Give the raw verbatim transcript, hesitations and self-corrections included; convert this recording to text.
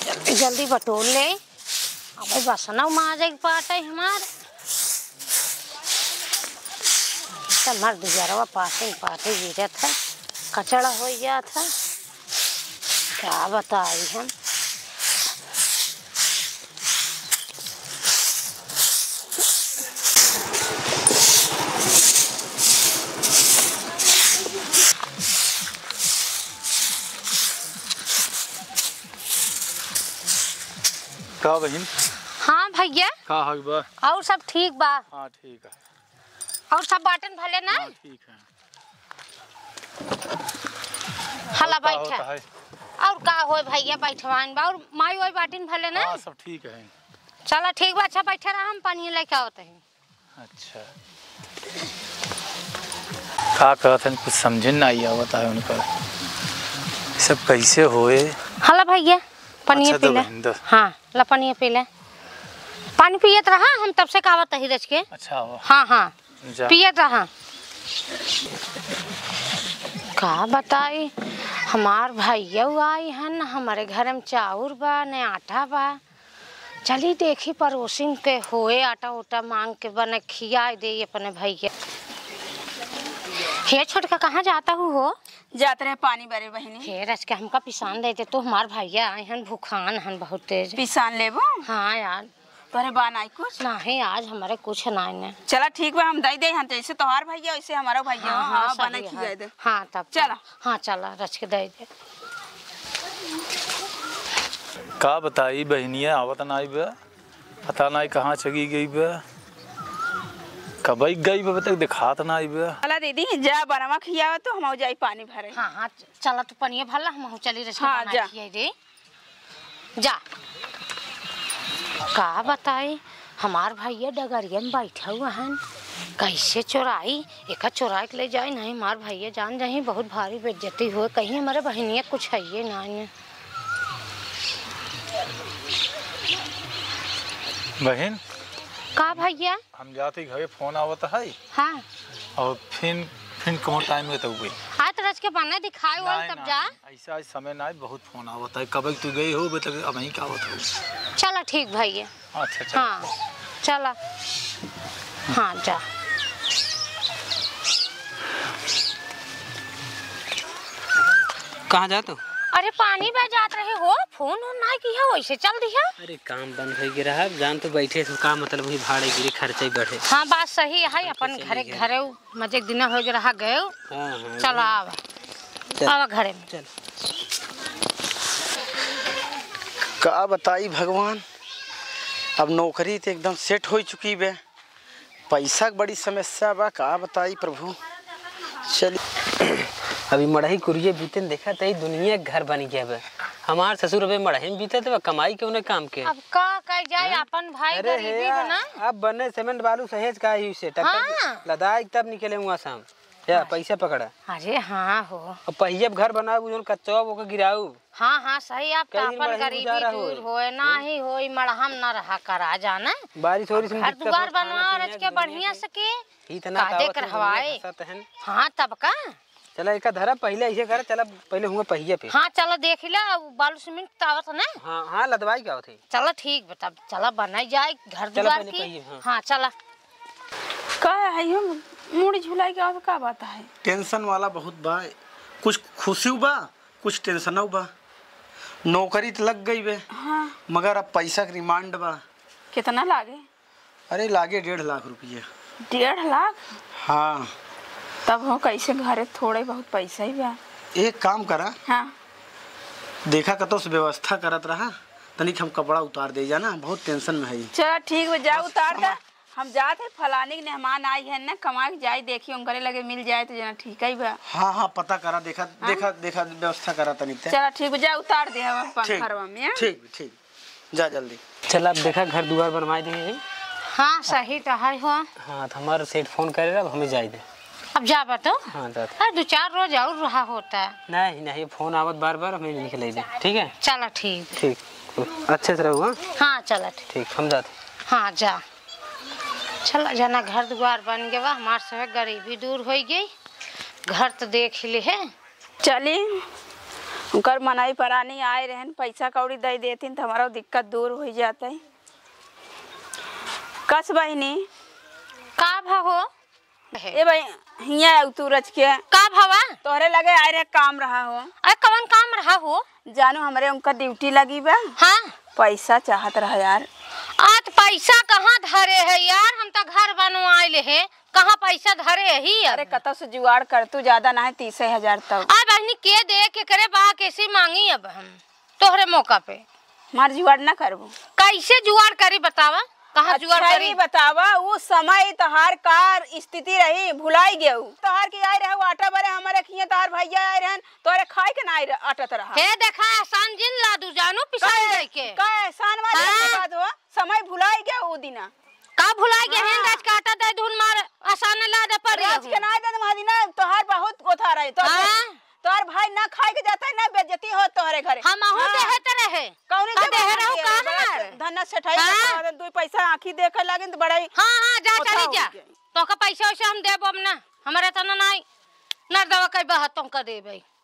जल्दी जल्दी बटोर ले। अब बसना माजे के पाटे हमार हमार गुजारा पाटे पाटे गिरत है, कचड़ा हो गया था। क्या बताई हम। का बहन? हाँ भैया। का हक बा? और सब ठीक बा? हाँ ठीक है। और सब बाटन भले ना? हाँ ठीक है। हला बैठा और का होए भैया बैठवान बा और माई ओई बाटिन भले ना? हाँ सब ठीक है। चला ठीक बा। अच्छा बैठा रहा, हम पानी लेके आवते हैं। अच्छा का कहत हैं कुछ समझे ना आई आवत है उनका सब कैसे होए। हला भैया पानी अच्छा, पी ले। हाँ ला पानी पी ले। पानी पियत रहा हम तब से कावत ही रच के। अच्छा हो। हाँ हाँ पियत रहा। का बताई हमार भैया आई हन, हमारे घर में चाउर बा न आटा बा। चली देखी पड़ोसिन के होए आटा उटा मांग के बने खिया दे अपने भैया। हे छोटका कहाँ जाता हूँ हो? जाते रहे पानी भरे बहनी। हे रच के हमका पिसान देते तो हमार भैया आए हन भूखान हन बहुत तेज। पिसान लेबो? हाँ यार। तोरे बान आई कुछ? नहीं आज हमारे कुछ नहीं। चला ठीक बा हम दई दे हम जैसे तोहार भैया वैसे हमारा भैया। हाँ, हाँ, बना खिया दे। हाँ तब चला। हाँ चला रच के दे दे। का बताई बहनिया आवत ना आई बा, पता नहीं कहाँ चली गई बा, कब गई बा तक दिखात ना आई बा। चला दीदी जा बनवा खियावा तो हम जाई पानी भरे। हाँ हाँ चला तू पनिया भरला हम चली रच के हाँ, बना जा। खिया दे। जा का बताई हमार भैया डगरिया में बैठा हुआ है, कैसे चोराई एक चोरा के ले जाए। नहीं हमार भैया जान जाए बहुत भारी बेइज्जती हो, कहीं हमारे बहनिया कुछ है ये नहीं। बहन का भैया? हम जाते घरे फोन आवत है। हाँ और फिर फिर कौन टाइम में तो गई आज तो रच के बना दिखाए वाल तब जा। ऐसा समय ना बहुत फोन आवत है, कब तू गई हो तक अब नहीं का आवत हो। चला ठीक भैया। अच्छा चल। हाँ चला। हाँ जा। कहाँ जा तू? अरे पानी बह जात रहे हो, फोन ऑन ना किया वैसे चल दिया। अरे काम बंद हो गया रहा, जान तो बैठे तो का मतलब वही भाड़े गिरी खर्चे बढ़े। हाँ बात सही है, अपन घरे घरे मजे दिन हो गया रहा गए। हाँ हाँ चलो आवा आवा घरे में। चल। का बताई भगवान, अब नौकरी तो एकदम सेट हो चुकी बे, पैसा की बड़ी समस्या बा। का बताई प्रभु। चलिए अभी मड़ही कुरिये बीते देखा तो दुनिया घर बन गया बे। हमार ससुर अबे मड़ही में बीते थे कमाई के उन्हें काम के। अब का कह जाए अपन भाई गरीबी है ना। अब बने सीमेंट बालू सहेज का ही से टक्कर लदाई तब निकले हुआ शाम या पैसा पकड़ा। अरे हाँ हो। अब पहिए घर बनाऊ उन कच्चा वो गिराऊ। हाँ हाँ सही। आप अपन गरीबी दूर होए ना ही होई मड़हम ना रहा करा जाना। बारिश हो रही घर दुआर बनवा रच के बढ़िया सके इतना देख रहवाए। हाँ तब का चला एक धरा पहले ऐसे कर। चला पहले हुआ पहिए पे। हाँ चलो देख ला बालू सीमेंट तावत ना। हाँ हाँ लदवाई क्या होती। चलो ठीक बता चला बनाई जाए घर दुआर की। हाँ।, हाँ चला। का है हम मुड़ी झुलाई के का बात है? टेंशन वाला बहुत बा, कुछ खुशी बा कुछ टेंशन बा। नौकरी तो लग गई बे। हाँ। मगर अब पैसा का डिमांड बा। कितना लागे? अरे लागे डेढ़ लाख रुपया। डेढ़ लाख? हाँ। तब हो कैसे घरे थोड़े बहुत पैसा ही बा। एक काम करा। हाँ। देखा कतो से व्यवस्था करत रहा तनिक हम कपड़ा उतार दे जाना, बहुत टेंशन में है। चलो ठीक है जा उतार दे। हम जाते फलाने के मेहमान आई है ना, कमा के जाए देखिए उनके लगे मिल जाए तो जना ठीक है बा। हाँ हाँ पता करा देखा। हाँ? देखा देखा व्यवस्था करा तनिक। चलो ठीक है जा उतार दे हम पंखरवा में। ठीक ठीक जा जल्दी। चल अब देखा घर दुआर बनवाई दे। हाँ सही तो है हो। हाँ तो हमारा सेठ फोन करे अब हमें जाए दे। अब जा बतो। हाँ तो दो चार रोज और रहा होता। नहीं नहीं फोन आवत बार बार हमें निकल दे। ठीक है चलो ठीक। ठीक अच्छे से रहो। हाँ चलो ठीक। ठीक हम जाते। हाँ जा। चलो जना घर द्वार बन गया हमारे सब गरीबी दूर हो गई। घर तो देख ले है। चली उनकर मनाई परानी आए रहन पैसा कौड़ी दे देतीन तो हमारा दिक्कत दूर हो जाता है। कस बहिनी का भाव हो ए भाई हिया उतरज के का भावा तोहरे लगे आए रहे काम रहा हो। अरे कवन काम रहा हो जानू हमरे उनका ड्यूटी लगी बा। हाँ पैसा चाहत रहा यार। आज पैसा कहाँ धरे है यार, हम तो घर बनवाइले है, कहाँ पैसा धरे ही। अरे कतौ से जुगाड़ कर तू, ज्यादा ना है तीस हजार तक। आ बहनी के दे के करे बा कैसे मांगी अब हम तोहरे मौका पे। मार जुगाड़ ना करबो कैसे जुगाड़ करी बतावा, कहाँ जुगाड़ अच्छा करी ही बतावा। वो समय तहार कार स्थिति रही भुलाई गए तहार की आए रहे आटा बरे हमारे खिए तहार भैया आए रहन तोरे खाए के ना आए आटत रहा। हे देखा एहसान जिन ला दू जानू पिसान जाई के का एहसान वाली हाँ? बात हो समय भुलाई गया वो दिना का भुला गए हैं। हाँ। राज का आटा दे धुन मार आसान ला दे पर राज के ना दे मदीना तोहार बहुत कोथा रही तो हाँ? तोहार भाई ना खाए के जाता है ना बेइज्जती हो तोहरे घरे। हम आहू हाँ। देहे त रहे कौनी का के देहे बहाने रहू है, का बड़ा हमार धन्ना सेठाई हाँ। के दो पैसा आंखी देखे लागे तो बड़ा ही हां हां जा कोथा चली हो जा गई। तो का पैसा वैसे हम देबो ना, हमारे तना नहीं नर दवा कई बहत तुम का देबे।